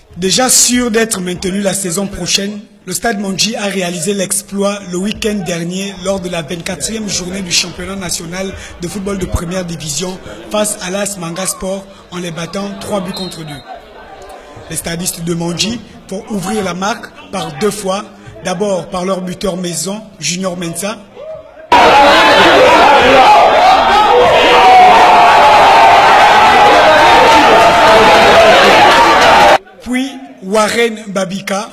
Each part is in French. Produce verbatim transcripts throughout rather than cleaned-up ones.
Déjà sûr d'être maintenu la saison prochaine, le Stade Mondji a réalisé l'exploit le week-end dernier lors de la vingt-quatrième journée du championnat national de football de première division face à l'A S Manga Sport en les battant trois buts contre deux. Les stadistes de Mondji vont ouvrir la marque par deux fois, d'abord par leur buteur maison, Junior Mensa, puis Warren Babika,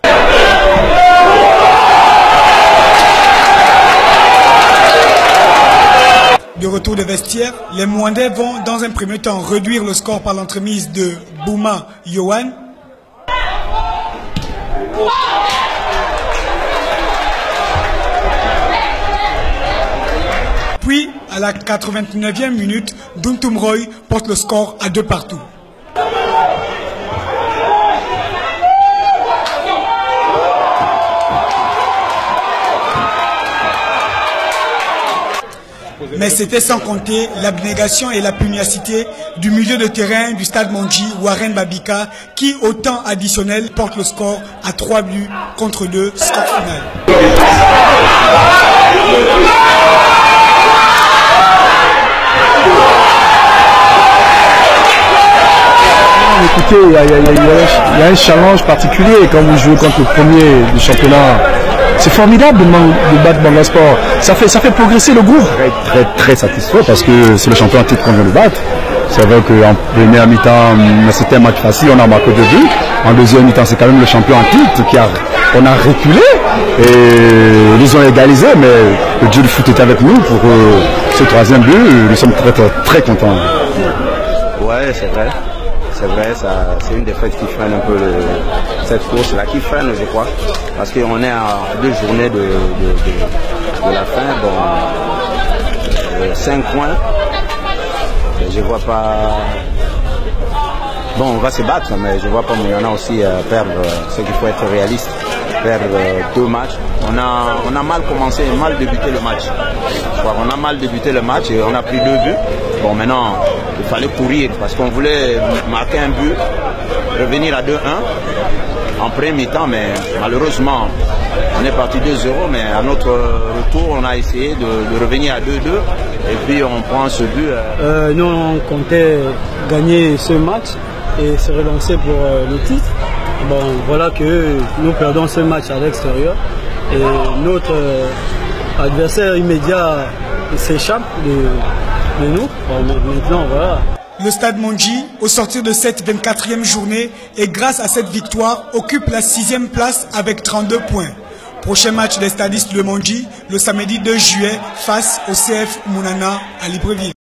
de retour de vestiaire, les Mwandais vont dans un premier temps réduire le score par l'entremise de Bouma Yohan. Puis, à la quatre-vingt-neuvième minute, Duntum Roy porte le score à deux partout. Mais c'était sans compter l'abnégation et la pugnacité du milieu de terrain du Stade Mondji, Warren Babika, qui, au temps additionnel, porte le score à trois buts contre deux, score final. Écoutez, il y, y, y, y a un challenge particulier quand vous jouez contre le premier du championnat. C'est formidable de, de battre Manga Sport. Ça fait, ça fait progresser le groupe. Très, très, très satisfait parce que c'est le champion en titre qu'on vient de battre. C'est vrai qu'en première mi-temps, c'était un match facile, on a marqué deux buts. En deuxième mi-temps, c'est quand même le champion en titre qui a, on a reculé et ils ont égalisé, mais le dieu du foot est avec nous pour euh, ce troisième but. Nous sommes très, très, très contents. Ouais, c'est vrai. C'est vrai, c'est une défaite qui freine un peu le, cette course-là, qui freine, je crois, parce qu'on est à deux journées de, de, de, de la fin, bon, euh, cinq points, et je vois pas, bon, on va se battre, mais je vois pas Mouyana aussi euh, perdre, euh, ce qu'il faut être réaliste, perdre euh, deux matchs. On a, on a mal commencé, mal débuté le match. On a mal débuté le match et on a pris deux buts. Bon, maintenant, il fallait courir parce qu'on voulait marquer un but, revenir à deux un en premier temps, mais malheureusement, on est parti deux zéro, mais à notre retour, on a essayé de, de revenir à deux deux et puis on prend ce but. Euh, nous, on comptait gagner ce match et se relancer pour euh, le titre. Bon, voilà que nous perdons ce match à l'extérieur et notre euh, adversaire immédiat s'échappe de, de nous. Bon, maintenant, voilà. Le Stade Mondji, au sortir de cette vingt-quatrième journée, et grâce à cette victoire, occupe la sixième place avec trente-deux points. Prochain match des stadistes de Mondji, le samedi deux juillet, face au C F Mounana à Libreville.